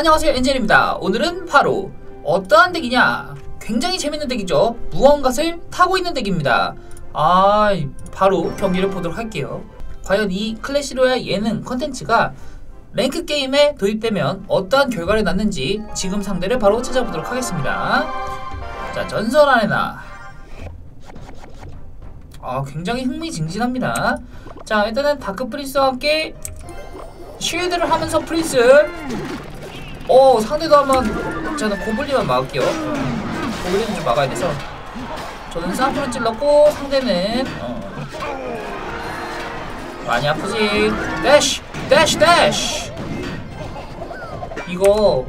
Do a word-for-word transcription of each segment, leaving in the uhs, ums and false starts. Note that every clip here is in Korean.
안녕하세요, 엔젤입니다. 오늘은 바로 어떠한 덱이냐, 굉장히 재밌는 덱이죠. 무언가를 타고 있는 덱입니다. 아, 바로 경기를 보도록 할게요. 과연 이 클래시로얄 예능 컨텐츠가 랭크 게임에 도입되면 어떠한 결과를 낳는지 지금 상대를 바로 찾아보도록 하겠습니다. 자, 전설 아레나. 아, 굉장히 흥미진진합니다. 자, 일단은 다크 프린스와 함께 쉴드를 하면서 프린스. 오, 상대도 한번 저는 고블린만 막을게요. 고블린은 좀 막아야 돼서 저는 쌍프를 찔렀고 상대는 어. 많이 아프지. 대쉬! 대쉬! 대쉬! 이거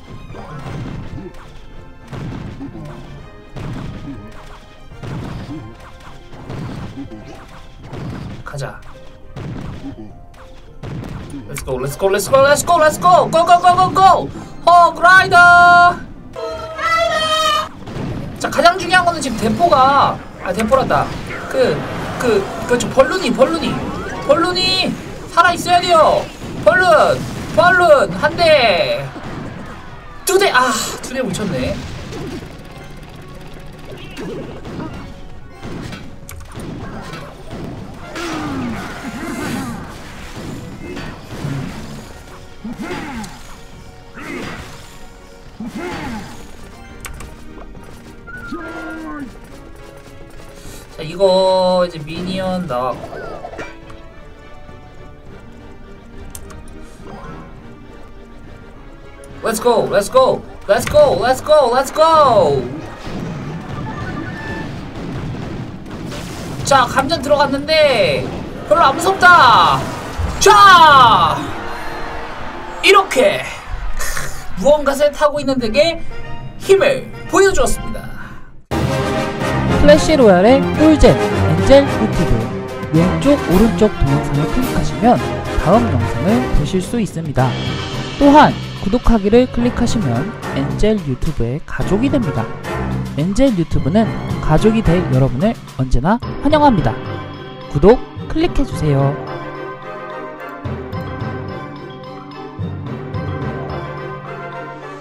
가자. Let's go, let's go, let's go, let's go, let's go, go, go, go, go, go. 허그 라이더. 자, 가장 중요한 거는 지금 대포가 아 대포란다. 그 그 그저 벌룬이 벌룬이 벌룬이 살아 있어야 돼요. 벌룬 벌룬 한 대, 두 대. 아, 두 대 묻혔네. 자, 이거 이제 미니언 나왔고 Let's go, let's go, let's go, let's go, let's go. 자, 감전 들어갔는데 별로 안 무섭다. 자, 이렇게 무언가를 타고 있는 덱에 힘을 보여주었습니다. 클래시로얄의 꿀잼 엔젤 유튜브 왼쪽 오른쪽 동영상을 클릭하시면 다음 영상을 보실 수 있습니다. 또한 구독하기를 클릭하시면 엔젤 유튜브의 가족이 됩니다. 엔젤 유튜브는 가족이 될 여러분을 언제나 환영합니다. 구독 클릭해주세요.